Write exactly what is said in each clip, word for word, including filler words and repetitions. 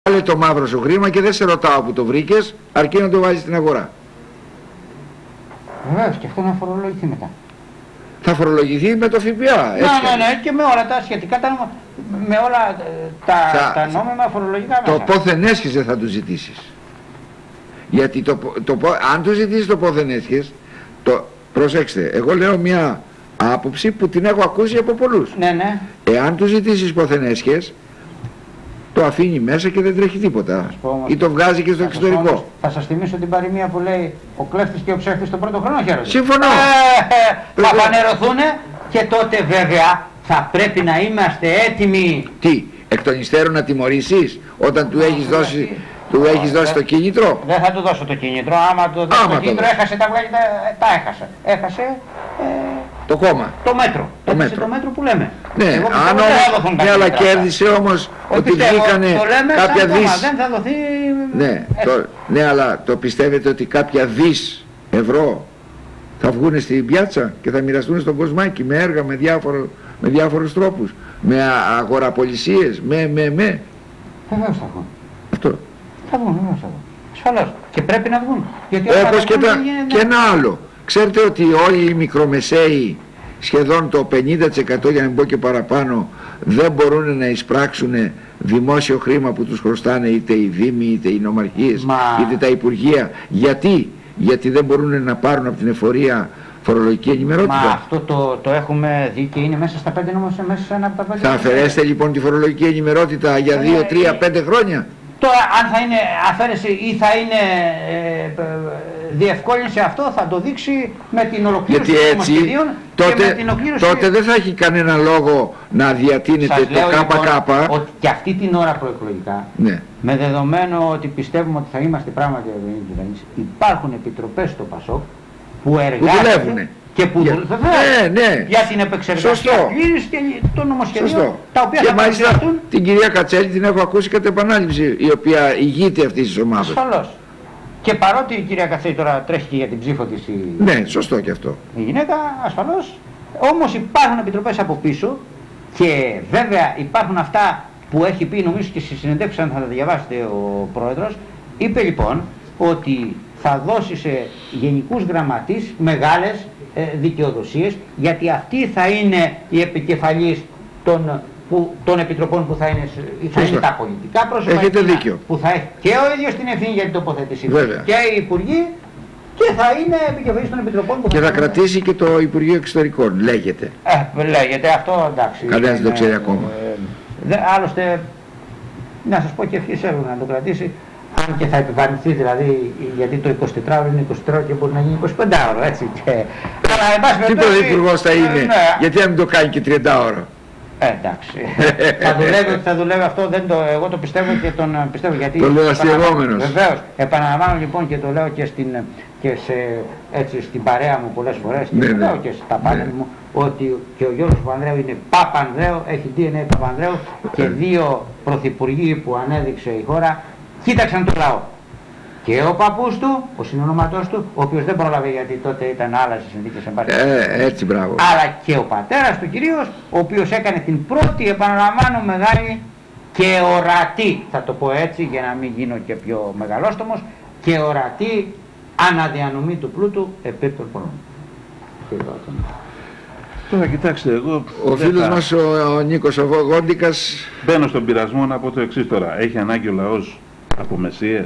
Βάλε το μαύρο σου χρήμα και δεν σε ρωτάω που το βρήκες, αρκεί να το βάζεις στην αγορά. Βεβαίως, και αυτό να φορολογηθεί μετά. Θα φορολογηθεί με το ΦΠΑ. Ναι, ναι, ναι, και με όλα τα σχετικά, τα, με όλα τα, θα, τα νόμιμα φορολογικά μέσα. Το πόθεν έσχες δεν θα του ζητήσεις. Γιατί το, το, το, αν του ζητήσεις το πόθεν έσχες, το, προσέξτε, εγώ λέω μια άποψη που την έχω ακούσει από πολλούς. Ναι, ναι. Εάν του ζητήσεις πόθεν έσχες, το αφήνει μέσα και δεν τρέχει τίποτα. Ή το βγάζει και στο εξωτερικό. Όμως, θα σας θυμίσω την παροιμία που λέει ο κλέφτης και ο ψεύτης τον πρώτο χρόνο χαίρονται. Συμφωνώ. Ε, θα φανερωθούν και τότε βέβαια θα πρέπει να είμαστε έτοιμοι. Τι, εκ των υστέρων να τιμωρήσεις όταν του έχεις δώσει, του έχεις δώσει το κίνητρο. Δεν θα του δώσω το κίνητρο. Άμα το δώσω το κίνητρο έχασε τα βγάλει, τα, τα έχασε. Έχασε ε, το κόμμα. Το μέτρο. Το Έχασε μέτρο. το μέτρο που λέμε. Ναι, αν όμως, ναι, αλλά κέρδισε όμως ότι βγήκανε κάποια δις. Δεν θα δοθεί. Ναι, το, ναι, αλλά το πιστεύετε ότι κάποια δις ευρώ θα βγουν στην πιάτσα και θα μοιραστούν στον κοσμάκι με έργα, με, διάφορο, με διάφορους τρόπους, με αγοραπολισίες, με, με, με. Βεβαίως θα βγουν. Αυτό. Θα βγουν, βεβαίως θα βγουν. Ασφαλώς. Και πρέπει να βγουν. Γιατί όπως και, τα, και ένα άλλο. Ξέρετε ότι όλοι οι μικρομεσαίοι, σχεδόν το πενήντα τοις εκατό για να μην πω και παραπάνω, δεν μπορούν να εισπράξουν δημόσιο χρήμα που τους χρωστάνε είτε οι δήμοι, είτε οι νομαρχίες, Μα... είτε τα υπουργεία. Γιατί? Γιατί δεν μπορούν να πάρουν από την εφορία φορολογική ενημερότητα. Μα αυτό το, το έχουμε δει και είναι μέσα στα πέντε νόμους, μέσα σε ένα από τα πέντε. Θα αφαιρέσετε λοιπόν τη φορολογική ενημερότητα για δύο, ε, τρία, πέντε χρόνια. Τώρα αν θα είναι αφαίρεση ή θα είναι ε, διευκόλυνση, αυτό θα το δείξει με την ολοκλήρωση των νομοσχεδίων τότε, και με την ολοκλήρωση... τότε δεν θα έχει κανένα λόγο να διατείνεται το ΚΚ. Λοιπόν, ότι και αυτή την ώρα προεκλογικά, ναι, με δεδομένο ότι πιστεύουμε ότι θα είμαστε πράγματι ευρωβουλευτικοί κυβέρνηση, υπάρχουν επιτροπές στο ΠΑΣΟΚ που εργάζονται και που για, δουλεύουν ναι, ναι, για την επεξεργασία πλήρης και των νομοσχεδίων, τα οποία και θα παρουσιαστούν. Την κυρία Κατσέλη την έχω ακούσει κατά επανάληψη, η οποία ηγείται αυτής της ομάδας. Ασφαλώς. Και παρότι η κυρία Κατσέλη τώρα τρέχει και για την ψήφο της η... Ναι, σωστό και αυτό. Η γυναίκα, ασφαλώς. Όμως υπάρχουν επιτροπές από πίσω και βέβαια υπάρχουν αυτά που έχει πει, νομίζω και στη συνεντεύξη, αν θα τα διαβάσετε, ο πρόεδρος. Είπε λοιπόν ότι θα δώσει σε γενικούς γραμματείς μεγάλες ε, δικαιοδοσίες, γιατί αυτοί θα είναι οι επικεφαλής των, που, των επιτροπών που θα είναι, θα είναι τα πολιτικά πρόσωπα. Έχετε δίκιο. Που θα έχει και ο ίδιος την ευθύνη για την τοποθέτησή του και οι υπουργοί, και θα είναι επικεφαλής των επιτροπών που και θα, θα κρατήσει και το Υπουργείο Εξωτερικών, λέγεται. Ε, λέγεται αυτό, εντάξει. Κανένας δεν το ξέρει ακόμα. Ε, δε, άλλωστε, να σας πω και ευχής έργο να το κρατήσει. Αν και θα επιβαρυνθεί δηλαδή, γιατί το εικοσιτετράωρο είναι εικοσιτετράωρο και μπορεί να γίνει εικοσιπεντάωρο, έτσι. Και... Αλλά, εν πάση τι πρωθυπουργός θα είναι, ε, ναι. γιατί να μην το κάνει και τριαντάωρο. Ε, εντάξει. θα δουλεύει, θα δουλεύει αυτό, δεν το, εγώ το πιστεύω και τον πιστεύω, γιατί... Το λέω αστειευόμενος. Βεβαίως. Επαναλαμβάνω λοιπόν και το λέω και στην, και σε, έτσι, στην παρέα μου πολλές φορές και ναι, το ναι. λέω και στα πάνελ ναι. μου, ότι και ο Γιώργος Παπανδρέου είναι Παπανδρέου, έχει ντι εν έι Παπανδρέου και δύο πρωθυπουργοί που ανέδειξε η χώρα κοίταξαν το λαό. Και ο παππούς του, ο συνονόματός του, ο οποίος δεν πρόλαβε γιατί τότε ήταν άλλες συνθήκες εμπάρκειας. Ε, έτσι μπράβο. Αλλά και ο πατέρας του κυρίως, ο οποίος έκανε την πρώτη, επαναλαμβάνω, μεγάλη και ορατή, θα το πω έτσι για να μην γίνω και πιο μεγαλόστομος, και ορατή αναδιανομή του πλούτου επί των πολλών. Τώρα κοιτάξτε, εγώ... Ο φίλος θα... μας ο, ο Νίκος ο Γόντικας... Μπαίνω στον πειρασμό να πω το εξής τώρα. Έχει ανάγκη ο λαός από μεσίες.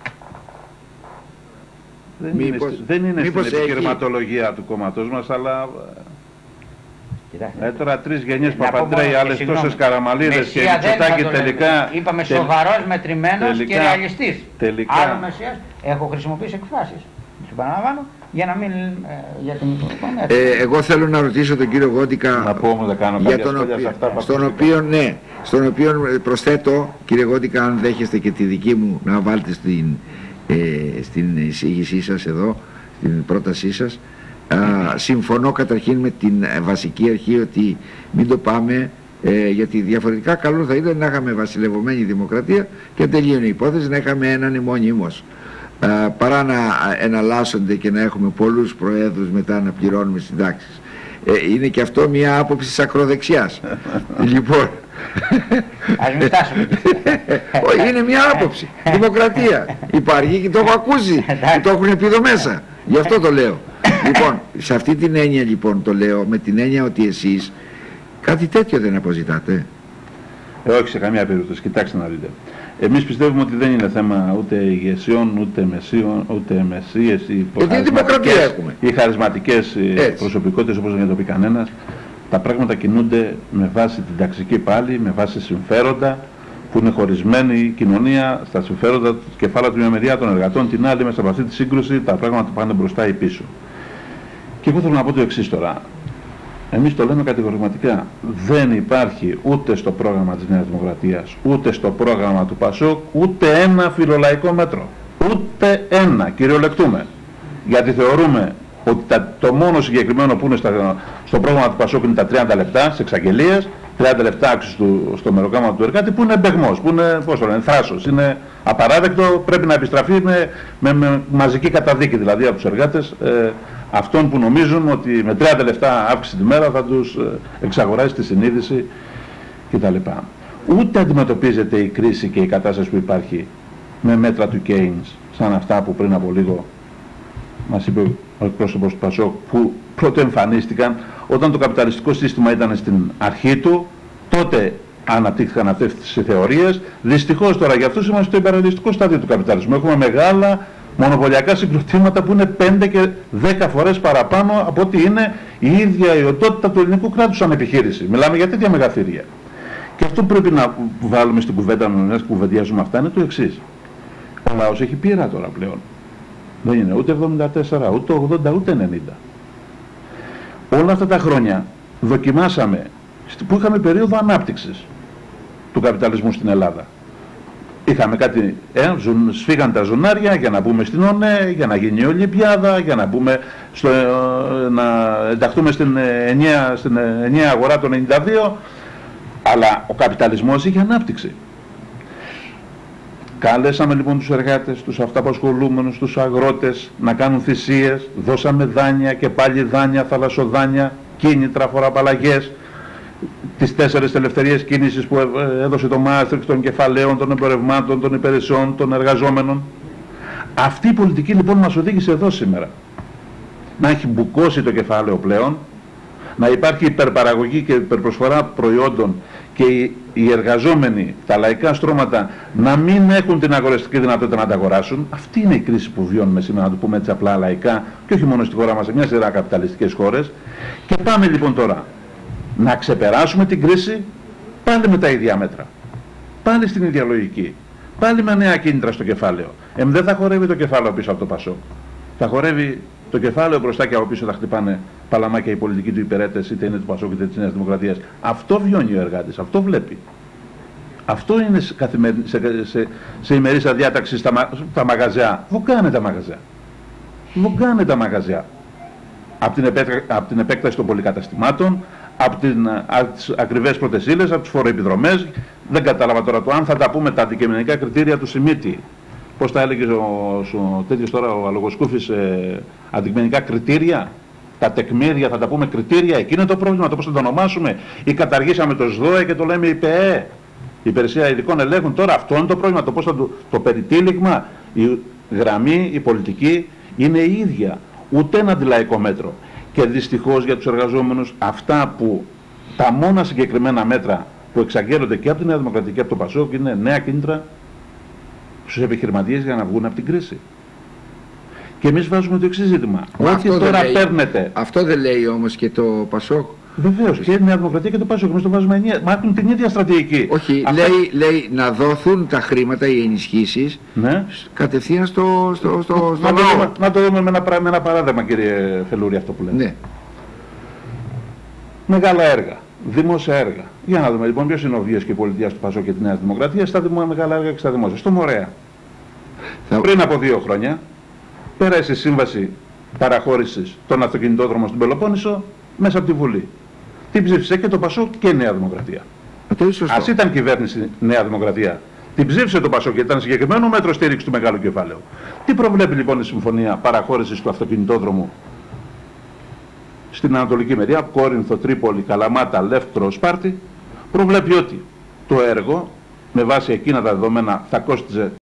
Δεν μήπως, είναι, δεν είναι στην έχει... επιχειρηματολογία του κόμματός μας, αλλά... Κοιτάξτε, ε, τώρα τρεις γενιές Παπαντρέοι, άλλες τόσες Καραμαλίδες και Μητσοτάκη τελικά... Είπαμε τελ... σοβαρός, μετρημένος τελικά, και ρεαλιστής. Τελικά... Άλλο Μεσσίας, έχω χρησιμοποιήσει εκφράσεις. Συμπαναλαμβάνω, για να μην... Ε, για την... ε, εγώ θέλω να ρωτήσω τον κύριο Γόντικα... Να πω όμως να κάνω για τον οποίο, σε αυτά στον οποίο, ναι, στον οποίο προσθέτω, κύριε Γόντικα, αν δέχεστε και τη δική μου να βάλετε στην, ε, στην εισήγησή σας εδώ, στην πρότασή σας. Α, συμφωνώ καταρχήν με την βασική αρχή ότι μην το πάμε, ε, γιατί διαφορετικά καλό θα ήταν να είχαμε βασιλευωμένη δημοκρατία και τελείωνε η υπόθεση, να είχαμε έναν ημώνυμος, α, παρά να εναλλάσσονται και να έχουμε πολλούς προέδρους μετά να πληρώνουμε συντάξεις. Ε, είναι και αυτό μια άποψη της ακροδεξιάς. Λοιπόν, Ας μην φτάσουμε. Όχι, είναι μια άποψη. Δημοκρατία. Υπάρχει και το έχω ακούσει. Και το έχουν πει εδώ μέσα. Γι' αυτό το λέω. Λοιπόν, σε αυτή την έννοια λοιπόν το λέω, με την έννοια ότι εσείς κάτι τέτοιο δεν αποζητάτε. Ε, όχι σε καμία περίπτωση. Κοιτάξτε να δείτε. Εμείς πιστεύουμε ότι δεν είναι θέμα ούτε ηγεσιών, ούτε μεσίων, ούτε μεσίες ή, ή χαρισματικές προσωπικότητες, όπως δεν το πει κανένας. Τα πράγματα κινούνται με βάση την ταξική πάλη, με βάση συμφέροντα που είναι χωρισμένη η κοινωνία στα συμφέροντα του κεφάλα του μια μεριά των εργατών, την άλλη μέσα από αυτή τη σύγκρουση τα πράγματα πάνε μπροστά ή πίσω. Και εγώ θέλω να πω το εξής τώρα. Εμείς το λέμε κατηγορηματικά. Δεν υπάρχει ούτε στο πρόγραμμα της Νέας Δημοκρατίας, ούτε στο πρόγραμμα του ΠΑΣΟΚ, ούτε ένα φιλολαϊκό μέτρο. Ούτε ένα, κυριολεκτούμε. Γιατί θεωρούμε ότι τα, το μόνο συγκεκριμένο που είναι στα, στο πρόγραμμα του ΠΑΣΟΚ είναι τα τριάντα λεπτά σε εξαγγελίες, τριάντα λεπτά άξιση του, στο μεροκάμα του εργάτη, που είναι μπεγμός, που είναι, πώς το λένε, θράσος, είναι απαράδεκτο, πρέπει να επιστραφεί με, με, με μαζική καταδίκη δηλαδή από τους εργάτες, ε, αυτών που νομίζουν ότι με τριάντα λεπτά αύξηση τη μέρα θα τους εξαγοράσει τη συνείδηση κτλ. Ούτε αντιμετωπίζεται η κρίση και η κατάσταση που υπάρχει με μέτρα του Keynes, σαν αυτά που πριν από λίγο μας είπε ο εκπρόσωπος του ΠΑΣΟΚ, που πρώτο εμφανίστηκαν όταν το καπιταλιστικό σύστημα ήταν στην αρχή του, τότε αναπτύχθηκαν αυτές τις θεωρίες. Δυστυχώς τώρα για αυτούς είμαστε στο υπεραλιστικό στάδιο του καπιταλισμού. Έχουμε μεγάλα μονοπωλιακά συγκροτήματα που είναι πέντε και δέκα φορές παραπάνω από ότι είναι η ίδια η οντότητα του ελληνικού κράτους σαν επιχείρηση. Μιλάμε για τέτοια μεγαθύρια. Και αυτό που πρέπει να βάλουμε στην κουβέντα μας που κουβεντιάζουμε αυτά είναι το εξής. Ο λαός έχει πείρα τώρα πλέον. Δεν είναι ούτε εβδομήντα τέσσερα, ούτε ογδόντα, ούτε ενενήντα. Όλα αυτά τα χρόνια δοκιμάσαμε, που είχαμε περίοδο ανάπτυξης του καπιταλισμού στην Ελλάδα. Είχαμε κάτι, ε, σφίγαν τα ζωνάρια για να μπούμε στην ΟΝΕ, για να γίνει η Ολυμπιάδα, για να, μπούμε στο, ε, να ενταχθούμε στην ενιαία, στην ενιαία αγορά των ενενήντα δύο, αλλά ο καπιταλισμός είχε ανάπτυξη. Καλέσαμε λοιπόν τους εργάτες, τους αυταπασχολούμενους, τους αγρότες να κάνουν θυσίες, δώσαμε δάνεια και πάλι δάνεια, θαλασσοδάνεια, κίνητρα, φοροαπαλλαγές, τις τέσσερις ελευθερίες κίνησης που έδωσε το Μάστριχτ των κεφαλαίων, των εμπορευμάτων, των υπηρεσιών, των εργαζόμενων. Αυτή η πολιτική λοιπόν μας οδήγησε εδώ σήμερα. Να έχει μπουκώσει το κεφάλαιο πλέον, να υπάρχει υπερπαραγωγή και υπερπροσφορά προϊόντων και οι, οι εργαζόμενοι, τα λαϊκά στρώματα να μην έχουν την αγοραστική δυνατότητα να τα αγοράσουν. Αυτή είναι η κρίση που βιώνουμε σήμερα, να το πούμε έτσι απλά λαϊκά, και όχι μόνο στη χώρα μας, σε μια σειρά καπιταλιστικές χώρες. Και πάμε λοιπόν τώρα να ξεπεράσουμε την κρίση πάλι με τα ίδια μέτρα. Πάλι στην ίδια λογική. Πάλι με νέα κίνητρα στο κεφάλαιο. Εμ, δεν θα χορεύει το κεφάλαιο πίσω από το ΠΑΣΟΚ. Θα χορεύει το κεφάλαιο μπροστά και από πίσω θα χτυπάνε παλαμάκια οι πολιτικοί του υπηρέτες, είτε είναι του ΠΑΣΟΚ είτε της Νέας Δημοκρατίας. Αυτό βιώνει ο εργάτης, αυτό βλέπει. Αυτό είναι σε, σε, σε, σε ημερήσια διάταξη στα, μα, στα μαγαζιά. Βογκάνε τα μαγαζιά. Βογκάνε τα μαγαζιά. Από την, απ την επέκταση των πολυκαταστημάτων, από τις ακριβές πρώτες ύλες, από τις φοροεπιδρομές. Δεν κατάλαβα τώρα το αν θα τα πούμε τα αντικειμενικά κριτήρια του Σιμίτη. Πώς τα έλεγε ο, ο τέτοιος τώρα ο Αλογοσκούφης, ε, αντικειμενικά κριτήρια, τα τεκμήρια, θα τα πούμε κριτήρια, εκεί είναι το πρόβλημα, το πώς θα το ονομάσουμε. Ή καταργήσαμε το ΣΔΟΕ και το λέμε η ΠΕΕ, η Υπηρεσία Ειδικών Ελέγχων. Τώρα αυτό είναι το πρόβλημα, το πώς θα το, το περιτύλιγμα, η γραμμή, η πολιτική είναι η ίδια. Ούτε ένα αντιλαϊκό μέτρο. Και δυστυχώς για τους εργαζόμενους αυτά που τα μόνα συγκεκριμένα μέτρα που εξαγγέλλονται και από τη Νέα Δημοκρατία και από το ΠΑΣΟΚ είναι νέα κίνητρα στους επιχειρηματίες για να βγουν από την κρίση. Και εμείς βάζουμε το εξής ζήτημα. Ό,τι τώρα λέει, παίρνετε. Αυτό δεν λέει όμως και το ΠΑΣΟΚ. Βεβαίως, και η Νέα Δημοκρατία και το ΠΑΣΟΚ. Εμείς το βάζουμε ενιαία. Μα έχουν την ίδια στρατηγική. Όχι, αυτά... λέει, λέει να δοθούν τα χρήματα, οι ενισχύσεις, ναι, κατευθείαν στο, στο, στο, στο να, το δούμε, να το δούμε με ένα, με ένα παράδειγμα, κύριε Φελούρη, αυτό που λέτε. Ναι. Μεγάλα έργα. Δημόσια έργα. Για να δούμε λοιπόν ποιος είναι ο βίος και η πολιτεία του ΠΑΣΟΚ και τη Νέα Δημοκρατία στα μεγάλα έργα και στα δημόσια. Στο Μορέα. Θα... Πριν από δύο χρόνια πέρασε η σύμβαση παραχώρησης των αυτοκινητόδρομων στην Πελοπόννησο μέσα από τη Βουλή. Την ψήφισε και το ΠΑΣΟΚ και η Νέα Δημοκρατία. Ας ήταν κυβέρνηση Νέα Δημοκρατία, την ψήφισε το ΠΑΣΟΚ και ήταν συγκεκριμένο μέτρο στήριξη του μεγάλου κεφάλαιου. Τι προβλέπει λοιπόν η συμφωνία παραχώρησης του αυτοκινητόδρομου στην Ανατολική μεριά, Κόρινθο, Τρίπολη, Καλαμάτα, Λεύκρο, Σπάρτη? Προβλέπει ότι το έργο με βάση εκείνα τα δεδομένα θα κόστιζε